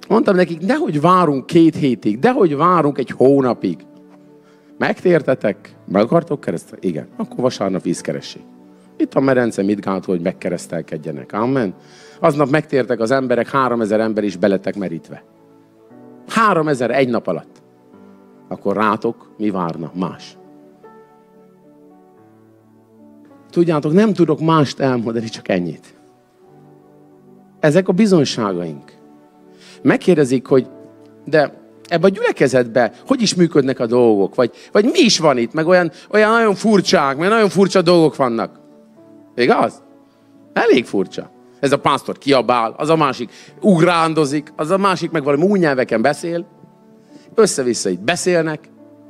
Mondtam nekik, nehogy várunk 2 hétig, dehogy várunk 1 hónapig. Megtértetek? Meg akartok keresztelni? Igen. Akkor vasárnap vízkeresség. Itt a medence mit gátol, hogy megkeresztelkedjenek. Amen. Aznap megtértek az emberek, 3000 ember is beletek merítve. 3000 egy nap alatt. Akkor rátok mi várna? Más. Tudjátok, nem tudok mást elmondani, csak ennyit. Ezek a bizonyságaink. Megkérdezik, hogy de ebben a gyülekezetben hogy is működnek a dolgok? Vagy mi is van itt? Meg olyan nagyon furcsák, mert nagyon furcsa dolgok vannak. Igaz? Elég furcsa. Ez a pásztor kiabál, az a másik ugrándozik, az a másik meg valami új nyelveken beszél. Össze-vissza itt beszélnek.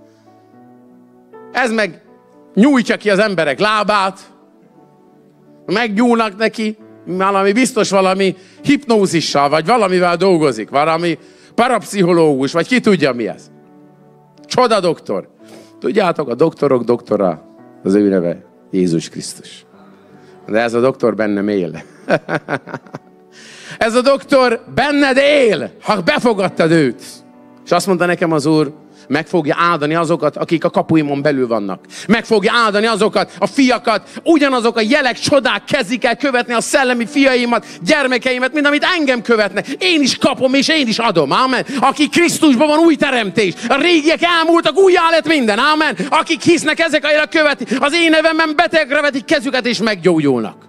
Ez meg nyújtja ki az emberek lábát. Megnyúlnak neki. Valami biztos valami hipnózissal, vagy valamivel dolgozik. Valami parapszichológus, vagy ki tudja mi ez. Csoda doktor. Tudjátok, a doktorok doktora, az ő neve Jézus Krisztus. De ez a doktor bennem él. Ez a doktor benned él, ha befogadtad őt. És azt mondta nekem az Úr, meg fogja áldani azokat, akik a kapuimon belül vannak. Meg fogja áldani azokat, a fiakat, ugyanazok a jelek, csodák kezdik el követni a szellemi fiaimat, gyermekeimet, mint amit engem követnek. Én is kapom, és én is adom. Amen. Aki Krisztusban van, új teremtés. A régiek elmúltak, újjá lett minden. Amen. Akik hisznek, ezek a jelek követik. Az én nevemben betegre vetik kezüket, és meggyógyulnak.